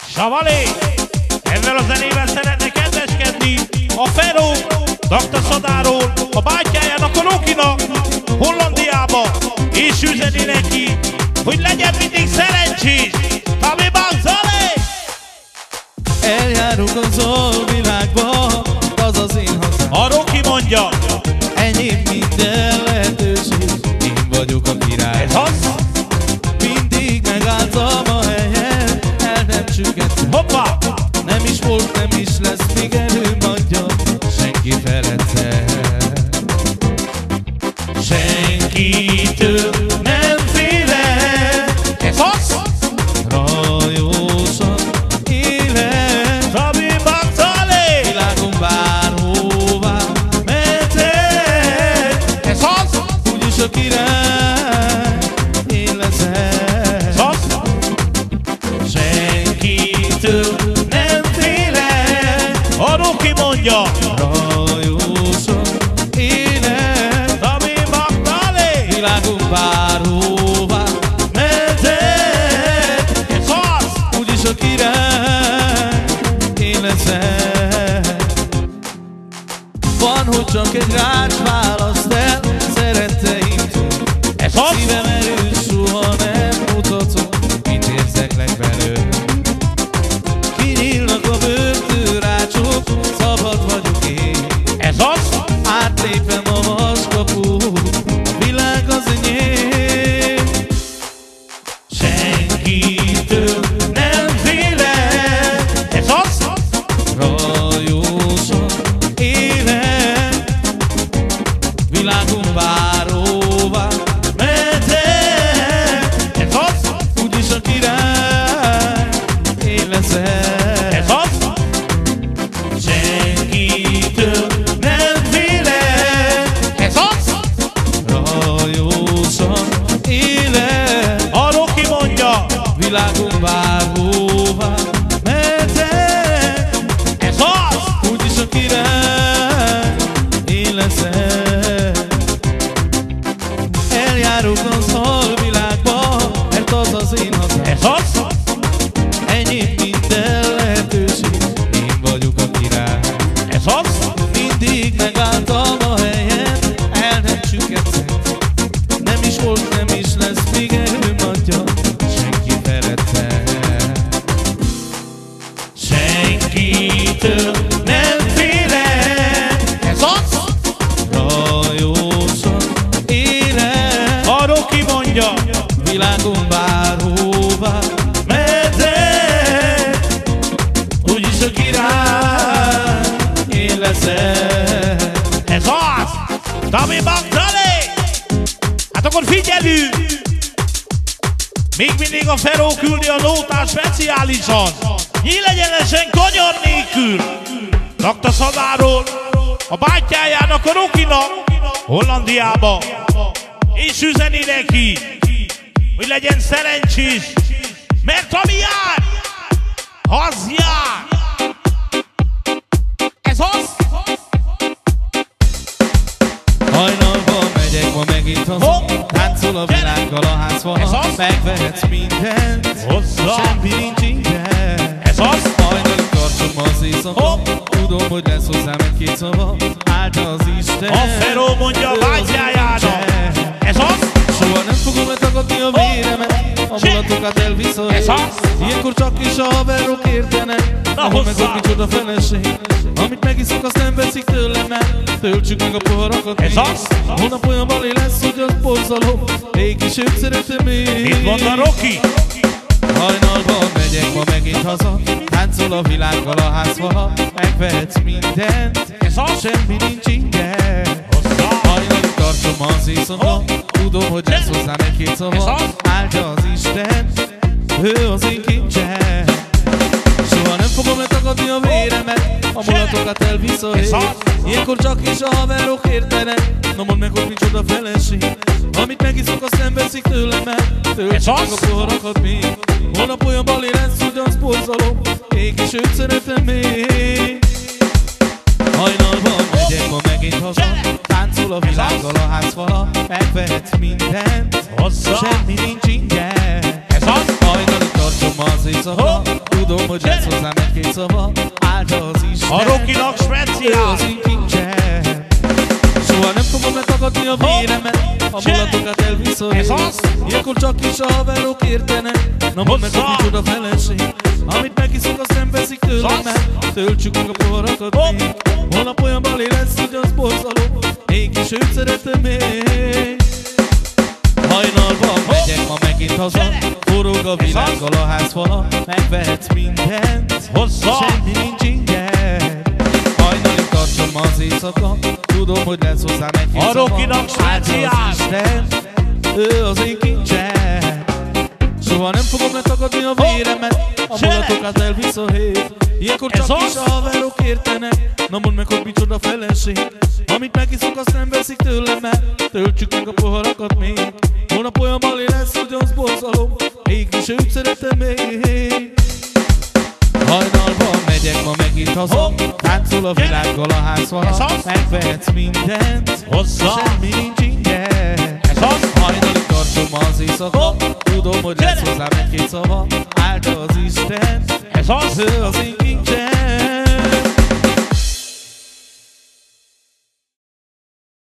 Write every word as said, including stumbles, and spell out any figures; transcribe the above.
Savalé! Ezzel a zenével szeretne kedveskedni a Feró, doktor Szadáról, a bátyjájának, a Rokinak, Hollandiába, és üzeni neki, hogy legyen mindig szerencsés. Tabi Bagzalé! Eljárunk az alvilágba, az az én hazám. A Roki mondja. Enyém minden lehetőség, én vagyok a király. Ez az? Mindig megálltam a helyen, el nem csüggettem. Hoppá! Nem is volt, nem is lesz, még erőm adja, senki feledte. Senkitől nem félek. Ez az? Rajosan élek. Tabi Bagzalé! Világon bárhová mehetek. Ez az? Úgyis a király én leszek. Ez az? Senkitől nem félek. A Roki mondja. Rajosan élek. Tabi Bagzalé! Világon bárhová mehetek. Ez az? Úgyis a király én leszek. Van, hogy csak egy rács választ el szeretteimtől. Ez az? Szívem erős, soha nem mutatom, mit érzek legbelül. Kinyílnak a börtőrácsok, szabad vagyok én. Ez az? Átlépem a vaskaput, a világ az enyém. Senkitől nem félek. Ez az? Rajosan élek. Világon bárhová mehetek. Ez az? Úgyis a király én leszek. Ez az? Senkitől nem félek. Ez az? Rajosan élek. A Roki mondja. Világon bárhová mehetek. Ez az? Úgyis a király én leszek. Eljárok az alvilágba, mert az az én hazám. Ez az? Enyém minden lehetőség, én vagyok a király. Ez az? Mindig megálltam a helyen, el nem csüggettem. Nem is volt, nem is lesz, még erőm adja, senki feledte. Senkitől nem félek. Ez az? Rajosan élek. A Roki mondja. Világon bárhová mehetek. Úgyis a király én leszek. Ez az? Tabi Bagzalé! Hát akkor figyelünk! Még mindig a Feró küldi a nótát speciálisan. Nyílegyenesen kanyar nélkül. doktor Szadáról, a bátyjájának, a Rokinak, Hollandiába. És üzeni neki, hogy legyen szerencsés. Mert ami jár, az jár. Ez az? Hajnalban megyek ma megint haza. Hopp! Táncol a világgal a házval. Ez az? Megvehetsz mindent, Hozzá! semmi nincs ingyen. Ez az? Hajnalig tartsom az éjszaka. Hopp! Tudom, hogy lesz hozzám egy-két szava. Áldja az Isten. A Feró mondja a Ő az bátyjájának. Isten. Ez az? Soha nem fogom letagadni a véremet. A mulatokat elviszol. Ez az? Ilyenkor csak is a haverok értenek. Ahol meg ott micsoda feleség. Amit megiszok, azt nem veszik tőlem el. Töltsük meg a poharakat. Ez az? Holnap olyan balé lesz, hogy az borzalom. Mégis őt szeretem én. Mit mond a Roki? Hajnalban megyek ma megint haza. Táncol a világgal a házfala. Megvehetsz mindent. Ez az? Semmi nincs ingyen. Hozzá! Hajnalig tartom az éjszaka. Tudom, hogy lesz hozzám egy-két Ez szava. az? Áldja az Isten. Ő az én kincsem. Soha nem fogom letagadni a véremet. A mulatokat elviszol. Ez az? Ilyenkor csak is a haverok értenek. Na mondd meg, hogy micsoda feleség. Amit megiszok, azt nem veszik tőlem el. Töltsük meg az? a poharakat még. Holnap olyan balé lesz, hogy az borzalom. Mégis őt szeretem még. Hajnalban megyek ma megint haza. Táncol a világgal a házfala. Megvehetsz mindent. Hozzá! Semmi nincs ingyen. Ez az? Hajnalig tartom az éjszaka. tudom, hogy lesz hozzám egy-két szava. Áldja az Isten, A Rokinak ő speciál. az én kincsem. Soha nem fogom letagadni a véremet, a mulatokat elviszol Ez én. az. Ilyenkor csak is a haverok értenek. Na mondd meg, hogy micsoda feleség. Amit megiszok, azt nem veszik tőlem, mert töltsük meg a poharakat még. Holnap olyan balé lesz, hogy az borzalom, én is őt szeretem még. Hajnalban megyek ma megint haza, forog a világgal a házfala. Megvehetsz mindent, Hozzá. semmi nincs ingyen. Hajnalig tartsom az éjszaka, tudom, hogy lesz hozzám egy-két A szava. Rokinak speciál. Áldja az Isten, ő az én kincsem. Soha nem fogom letagadni a véremet, a mulatokat elvisz a hét. Ilyenkor Ez csak az. is a haverok értenek. Na mondd meg, hogy micsoda feleség. Amit megiszok, azt nem veszik tőlem, mert töltsük meg a poharakat még. Holnap olyan balé lesz, hogy az borzalom, mégis őt szeretem még. Hajnalban megyek ma megint haza, táncol a világgal a házfala. Megvehetsz mindent, Hozzá. semmi nincs ingyen. Ez az. Hajnalig tartom az éjszaka, tudom, hogy lesz hozzám egy-két szava. Áldja az Isten, Ez az. ő az én